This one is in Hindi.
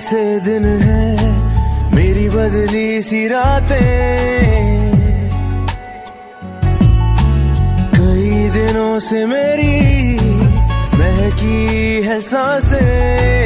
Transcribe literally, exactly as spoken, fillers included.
से दिन है मेरी बदली सी रातें, कई दिनों से मेरी महकी है सांसें।